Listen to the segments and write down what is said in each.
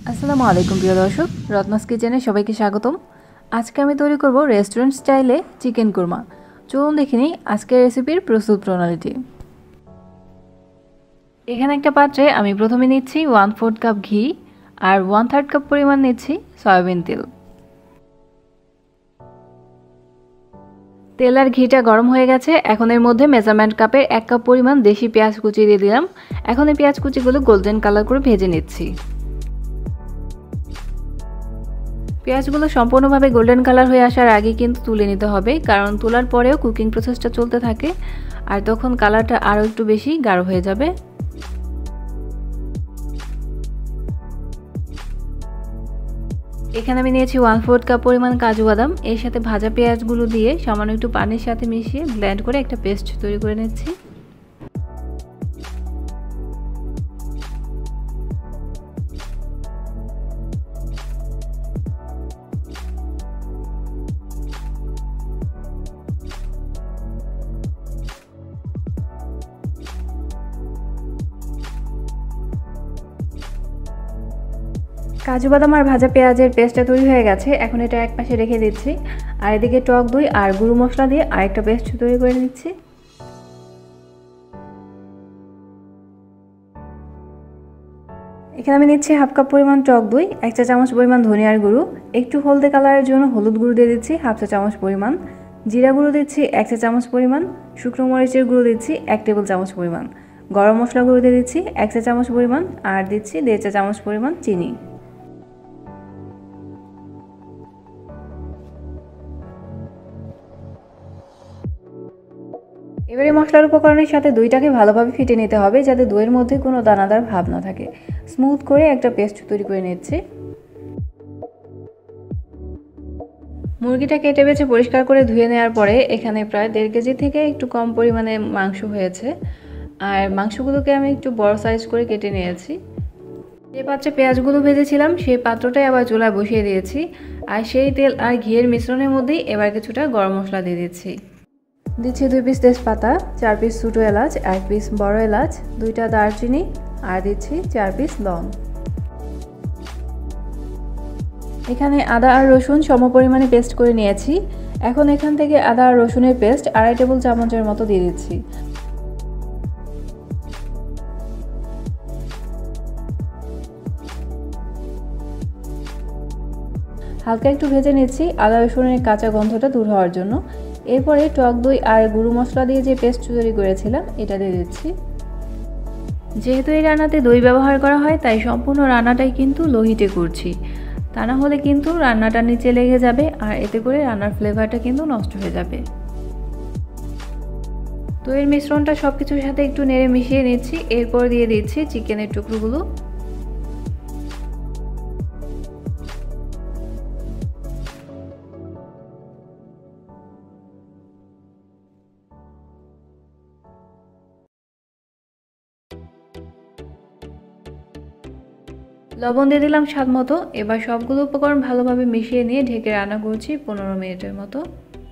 আসসালামু আলাইকুম প্রিয় দর্শক, রত্নাস কিচেনে সবাইকে স্বাগতম। আজকে আমি তৈরি করব রেস্টুরেন্ট স্টাইলে চিকেন কুরমা। চলুন দেখে নিই আজকের রেসিপির প্রস্তুত প্রণালীটি। এখানে একটা পাত্রে আমি প্রথমে নিচ্ছি 1/4 কাপ ঘি আর 1/3 কাপ পরিমাণ নিচ্ছি সয়াবিন তেল। তেল আর ঘিটা গরম হয়ে গেছে। এখন এর মধ্যে মেজারমেন্ট কাপের 1 কাপ পরিমাণ দেশি পেঁয়াজ কুচি দিয়ে দিলাম। এখন এই পেঁয়াজ কুচিগুলো গোল্ডেন কালার করে ভেজে নিচ্ছি। পেঁয়াজগুলো সম্পূর্ণভাবে গোল্ডেন কালার হয়ে আসার আগে কিন্তু তুলে নিতে হবে, কারণ তোলার পরেও কুকিং প্রসেসটা চলতে থাকে আর তখন কালারটা আরও একটু বেশি গাঢ় হয়ে যাবে। এখানে আমি নিয়েছি 1/4 কাপ পরিমাণ কাজু বাদাম। এর সাথে ভাজা পেঁয়াজগুলো দিয়ে সামান্য একটু পানির সাথে মিশিয়ে ব্লেন্ড করে একটা পেস্ট তৈরি করে নিচ্ছি। কাজু বাদাম আর ভাজা পেঁয়াজের পেস্টটা তৈরি হয়ে গেছে। এখন এটা এক পাশে রেখে দিচ্ছি আর এদিকে টক দই আর গুঁড়ো মশলা দিয়ে আরেকটা পেস্ট তৈরি করে নিচ্ছি। এখানে আমি নিচ্ছি 1/2 কাপ পরিমাণ টক দই, 1 চা চামচ পরিমাণ ধনিয়ার গুঁড়ো, একটু হলদে কালারের জন্য হলুদ গুঁড়ো দিয়ে দিচ্ছি 1/2 চা চামচ পরিমাণ, জিরা গুঁড়ো দিচ্ছি 1 চা চামচ পরিমাণ, শুকনো মরিচের গুঁড়ো দিচ্ছি 1 টেবিল চামচ পরিমাণ, গরম মশলা গুঁড়ো দিয়ে দিচ্ছি 1 চা চামচ পরিমাণ আর দিচ্ছি 1.5 চা চামচ পরিমাণ চিনি। এবারে মশলার উপকরণের সাথে দইটাকে ভালোভাবে ফেটে নিতে হবে, যাতে দইয়ের মধ্যে কোনো দানাদার ভাব না থাকে। স্মুথ করে একটা পেস্ট তৈরি করে নিচ্ছি। মুরগিটা কেটে বেছে পরিষ্কার করে ধুয়ে নেওয়ার পরে এখানে প্রায় 1.5 কেজি থেকে একটু কম পরিমাণে মাংস হয়েছে আর মাংসগুলোকে আমি একটু বড় সাইজ করে কেটে নিয়েছি। যে পাত্রে পেঁয়াজগুলো ভেজেছিলাম সেই পাত্রটাই আবার চুলায় বসিয়ে দিয়েছি আর সেই তেল আর ঘিয়ের মিশ্রণের মধ্যেই এবার কিছুটা গরম মশলা দিয়ে দিচ্ছি। দিচ্ছি 2 পিস তেজপাতা, 4 পিস ছোটো এলাচ, 1 পিস বড় এলাচ, 2টা দারচিনি আর দিচ্ছি 4 পিস লং। এখানে আদা আর রসুন সমপরিমাণে পেস্ট করে নিয়েছি। এখন এখান থেকে আদা আর রসুনের পেস্ট 2.5 টেবিল চামচের মতো দিয়ে দিচ্ছি। হালকা একটু ভেজে নিচ্ছি আদা রসুনের কাঁচা গন্ধটা দূর হওয়ার জন্য। এরপরে টক দই আর গুঁড়ো মশলা দিয়ে যে পেস্ট তৈরি করেছিলাম এটা দিয়ে দিচ্ছি। যেহেতু এই রান্নাতে দই ব্যবহার করা হয় তাই সম্পূর্ণ রান্নাটাই কিন্তু লো হিটে করছি, তা না হলে কিন্তু রান্নাটা নিচে লেগে যাবে আর এতে করে রান্নার ফ্লেভারটা কিন্তু নষ্ট হয়ে যাবে। দইয়ের মিশ্রণটা সব কিছুর সাথে একটু নেড়ে মিশিয়ে নিচ্ছি। এরপর দিয়ে দিচ্ছি চিকেনের টুকরোগুলো। লবণ দিয়ে দিলাম স্বাদ মতো। এবার সবগুলো উপকরণ ভালোভাবে মিশিয়ে নিয়ে ঢেকে রান্না করছি 15 মিনিটের মতো।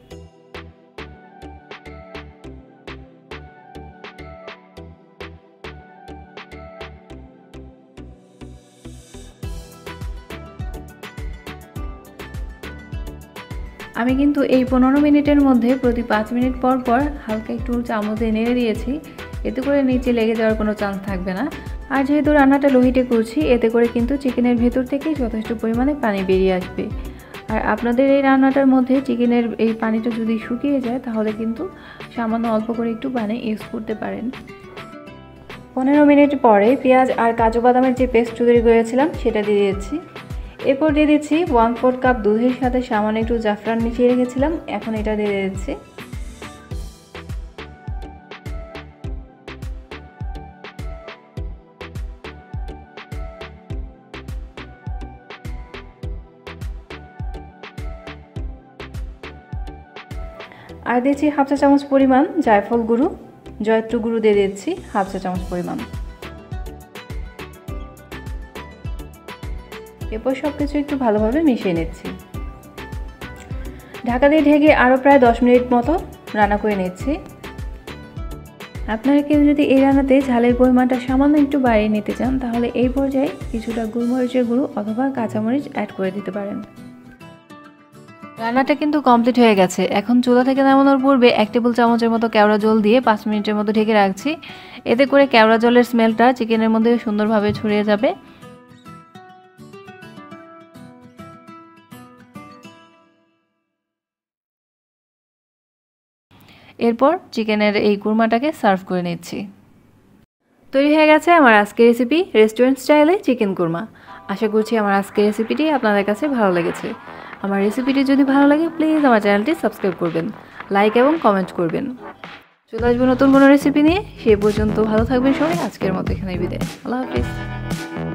আমি কিন্তু এই 15 মিনিটের মধ্যে প্রতি 5 মিনিট পর পর হালকা একটু চামচ দিয়ে নেড়ে দিয়েছি, এতে করে নিচে লেগে যাওয়ার কোনো চান্স থাকবে না। আর যেহেতু রান্নাটা লো হিটে করছি এতে করে কিন্তু চিকেনের ভেতর থেকেই যথেষ্ট পরিমাণে পানি বেরিয়ে আসবে। আর আপনাদের এই রান্নাটার মধ্যে চিকেনের এই পানিটা যদি শুকিয়ে যায় তাহলে কিন্তু সামান্য অল্প করে একটু পানি ইউজ করতে পারেন। 15 মিনিট পরে পেঁয়াজ আর কাজু বাদামের যে পেস্ট তৈরি করেছিলাম সেটা দিয়ে দিচ্ছি। এরপর দিয়ে দিচ্ছি 1/4 কাপ দুধের সাথে সামান্য একটু জাফরান মিশিয়ে রেখেছিলাম, এখন এটা দিয়ে দিচ্ছি। আর দিচ্ছি 1/2 চা চামচ পরিমাণ জায়ফল গুঁড়ো, জয়ত্রী গুঁড়ো দিয়ে দিচ্ছি 1/2 চা চামচ পরিমাণ। এরপর সব কিছু একটু ভালোভাবে মিশিয়ে নিচ্ছি। ঢাকা দিয়ে ঢেকে আরও প্রায় 10 মিনিট মতো রান্না করে নিচ্ছি। আপনারা কেউ যদি এই রান্নাতে ঝালের পরিমাণটা সামান্য একটু বাড়িয়ে নিতে চান তাহলে এই পর্যায়ে কিছুটা গোলমরিচের গুঁড়ো অথবা কাঁচামরিচ অ্যাড করে দিতে পারেন। রান্নাটা কিন্তু কমপ্লিট হয়ে গেছে। এখন চুলা থেকে নামানোর পূর্বে 1 টেবিল চামচের মতো কেওড়া জল দিয়ে 5 মিনিটের মতো ঢেকে রাখছি। এতে করে কেওড়া জলের স্মেলটা চিকেনের মধ্যে সুন্দরভাবে ছড়িয়ে যাবে। এরপর চিকেনের এই কুরমাটাকে সার্ভ করে নিচ্ছি। তৈরি হয়ে গেছে আমার আজকের রেসিপি, রেস্টুরেন্ট স্টাইলে চিকেন কুরমা। আশা করছি আমার আজকের রেসিপিটি আপনাদের কাছে ভালো লেগেছে। আমার রেসিপিটি যদি ভালো লাগে প্লিজ আমার চ্যানেলটি সাবস্ক্রাইব করবেন, লাইক এবং কমেন্ট করবেন। চলে আসবো নতুন কোনো রেসিপি নিয়ে। সে পর্যন্ত ভালো থাকবেন সবাই। আজকের মতো এখানেই বিদায়। আল্লাহ হাফিজ।